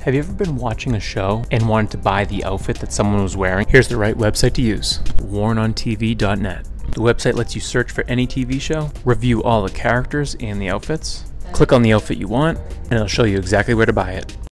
Have you ever been watching a show and wanted to buy the outfit that someone was wearing? Here's the right website to use, wornontv.net. The website lets you search for any TV show, review all the characters and the outfits, click on the outfit you want, and it'll show you exactly where to buy it.